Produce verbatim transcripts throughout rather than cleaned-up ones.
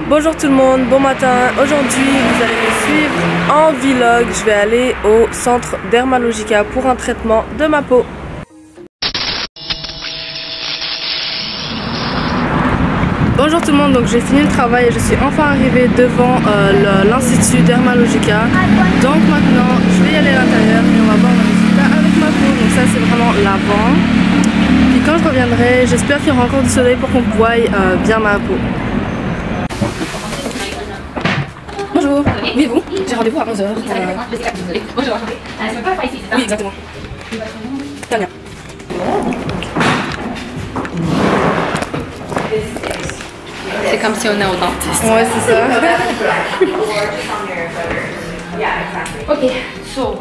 Bonjour tout le monde, bon matin. Aujourd'hui vous allez me suivre en vlog. Je vais aller au centre Dermalogica pour un traitement de ma peau. Bonjour tout le monde, donc j'ai fini le travail et je suis enfin arrivée devant euh, l'institut Dermalogica. Donc maintenant je vais y aller à l'intérieur et on va voir le résultat avec ma peau. Donc ça c'est vraiment l'avant. Puis quand je reviendrai, j'espère qu'il y aura encore du soleil pour qu'on voie euh, bien ma peau. Bonjour, oui vous, j'ai rendez-vous à onze heures. Euh... Bonjour, oui exactement. Tania. C'est comme si on est au dentiste. Ouais, c'est ça. Ok, so.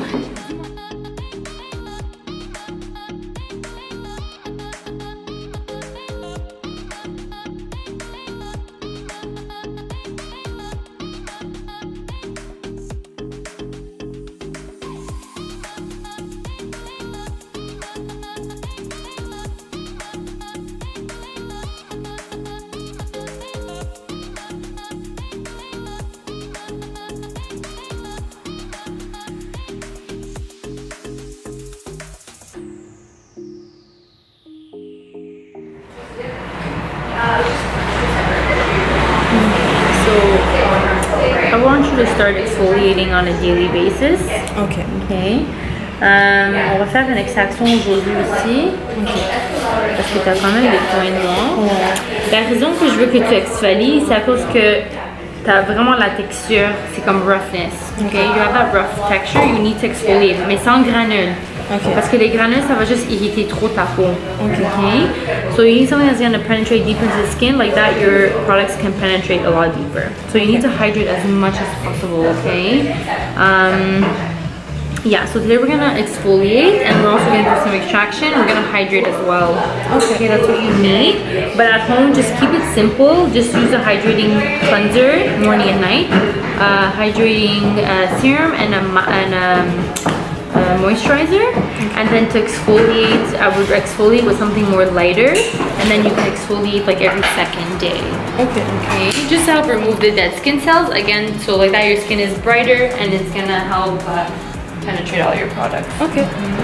I want you to start exfoliating on a daily basis. Ok. Okay. Um, on va faire une extraction aujourd'hui aussi. Okay. Parce que tu as quand même des points noirs. Ouais. La raison que je veux que tu exfolies, c'est à cause que tu as vraiment la texture, c'est comme roughness. Okay? You have that rough texture, you need to exfoliate, mais sans granules. Okay. Parce que les granules, ça va juste irriter trop ta peau. Okay. Okay? So you need something that's going to penetrate deep into the skin, like that your products can penetrate a lot deeper. So you need to hydrate as much as possible, okay? Um, yeah, so today we're going to exfoliate and we're also going to do some extraction. We're going to hydrate as well. Okay. Okay, that's what you need. But at home, just keep it simple. Just use a hydrating cleanser morning and night. Uh, hydrating uh, serum and a... And a Uh, moisturizer, okay. And then to exfoliate, I would exfoliate with something more lighter, and then you can exfoliate like every second day. Okay. Okay. Just to help remove the dead skin cells again, so like that your skin is brighter and it's gonna help uh, penetrate all your products. Okay.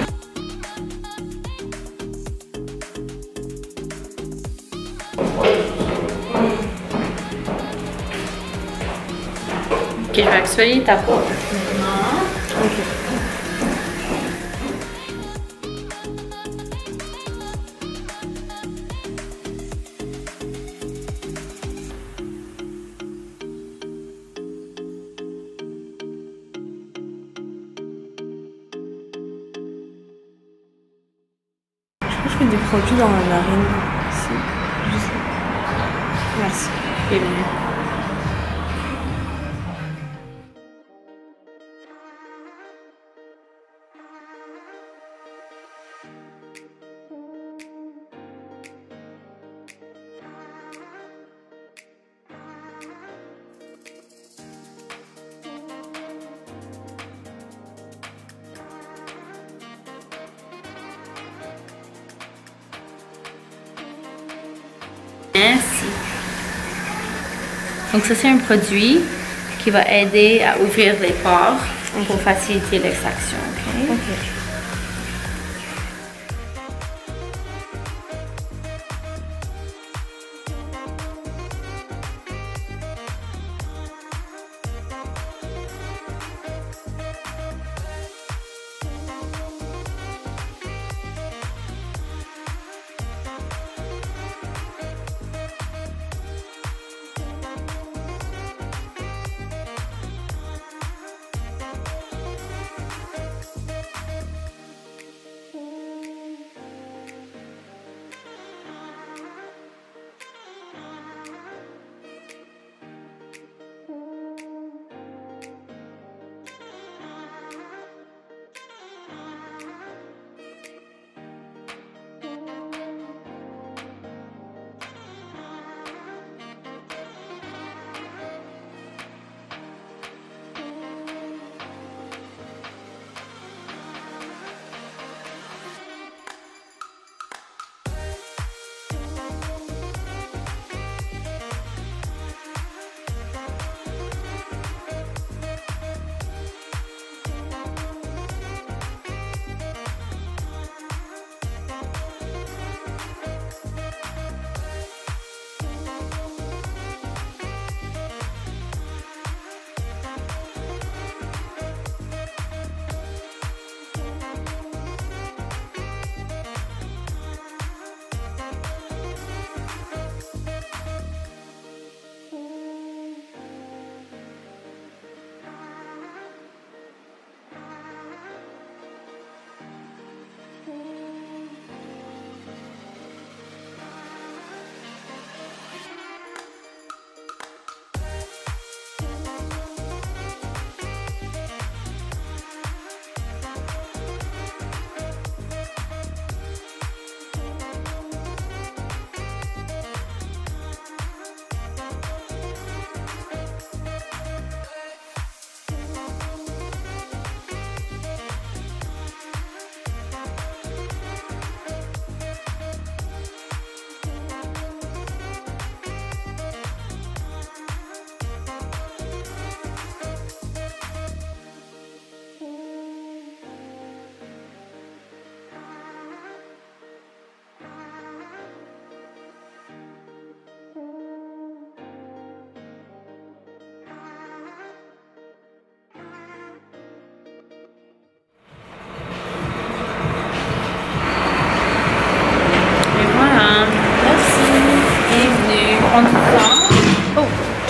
Ok, je vais exfolier ta peau maintenant. Ok. Je mets des produits dans ma narine. Si. Juste... Merci. Bienvenue. Merci. Donc ça c'est un produit qui va aider à ouvrir les pores pour faciliter l'extraction. Okay? Okay.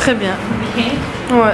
très bien. Ok. Ouais.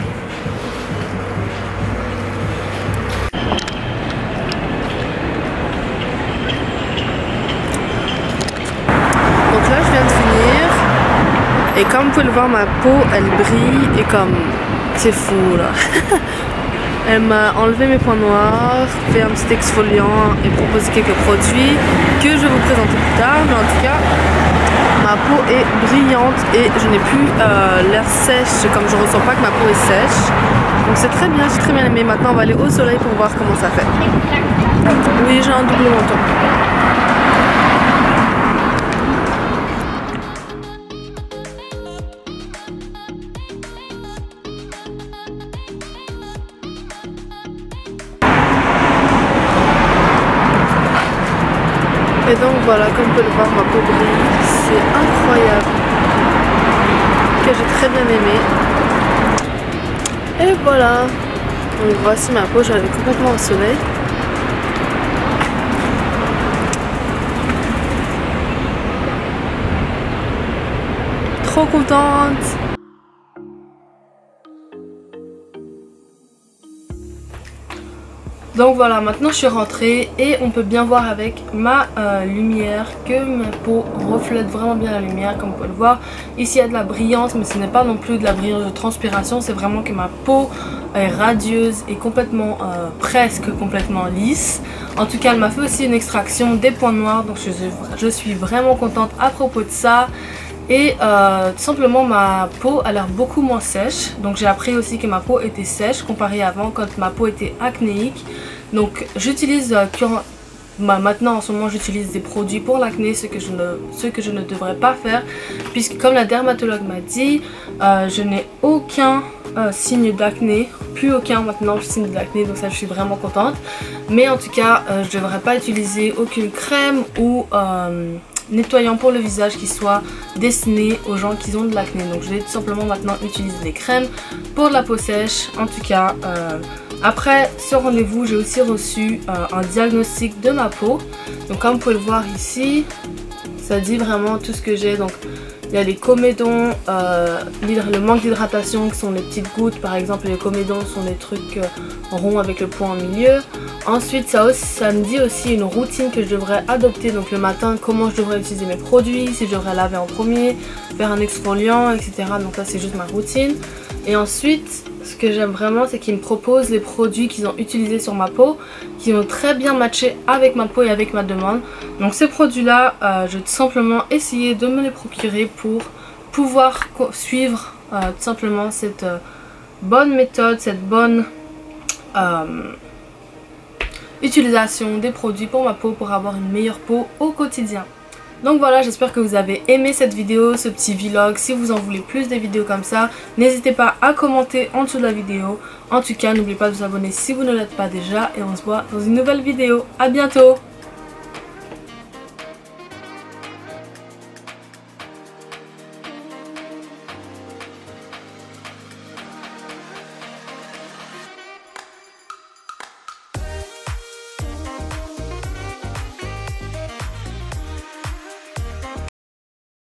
Donc là je viens de finir. Et comme vous pouvez le voir, ma peau elle brille et comme c'est fou là. Elle m'a enlevé mes points noirs, fait un petit exfoliant et proposé quelques produits que je vais vous présenter plus tard. Mais en tout cas, ma peau est brillante et je n'ai plus euh, l'air sèche, comme je ressens pas que ma peau est sèche. Donc c'est très bien, j'ai très bien aimé. Maintenant on va aller au soleil pour voir comment ça fait. Oui, j'ai un double menton. Et donc voilà, comme vous pouvez le voir, ma peau brille, c'est incroyable, que j'ai très bien aimé. Et voilà, donc voici ma peau, je l'avais complètement au soleil. Trop contente. Donc voilà, maintenant je suis rentrée et on peut bien voir avec ma euh, lumière que ma peau reflète vraiment bien la lumière, comme vous pouvez le voir. Ici il y a de la brillance, mais ce n'est pas non plus de la brillance de transpiration, c'est vraiment que ma peau est radieuse et complètement, euh, presque complètement lisse. En tout cas, elle m'a fait aussi une extraction des points noirs, donc je, je suis vraiment contente à propos de ça. Et euh, tout simplement ma peau a l'air beaucoup moins sèche. Donc j'ai appris aussi que ma peau était sèche comparé à avant quand ma peau était acnéique. Donc j'utilise euh, bah, maintenant en ce moment j'utilise des produits pour l'acné, ce que je ne ce que je ne devrais pas faire, puisque comme la dermatologue m'a dit, euh, je n'ai aucun euh, signe d'acné, plus aucun maintenant signe d'acné, donc ça je suis vraiment contente. Mais en tout cas euh, je ne devrais pas utiliser aucune crème ou euh, nettoyant pour le visage qui soit destiné aux gens qui ont de l'acné. Donc je vais tout simplement maintenant utiliser des crèmes pour la peau sèche. En tout cas euh, après ce rendez-vous, j'ai aussi reçu euh, un diagnostic de ma peau. Donc comme vous pouvez le voir ici, ça dit vraiment tout ce que j'ai. Donc il y a les comédons, euh, le manque d'hydratation qui sont les petites gouttes par exemple. Les comédons sont des trucs euh, ronds avec le point au milieu. Ensuite ça, aussi, ça me dit aussi une routine que je devrais adopter. Donc le matin, comment je devrais utiliser mes produits, si je devrais laver en premier, faire un exfoliant, et cetera. Donc là c'est juste ma routine. Et ensuite ce que j'aime vraiment, c'est qu'ils me proposent les produits qu'ils ont utilisés sur ma peau, qui ont très bien matché avec ma peau et avec ma demande. Donc ces produits là, euh, je vais tout simplement essayer de me les procurer pour pouvoir suivre euh, tout simplement cette euh, bonne méthode, cette bonne euh, utilisation des produits pour ma peau, pour avoir une meilleure peau au quotidien. Donc voilà, j'espère que vous avez aimé cette vidéo, ce petit vlog. Si vous en voulez plus des vidéos comme ça, n'hésitez pas à commenter en dessous de la vidéo. En tout cas, n'oubliez pas de vous abonner si vous ne l'êtes pas déjà. Et on se voit dans une nouvelle vidéo. À bientôt!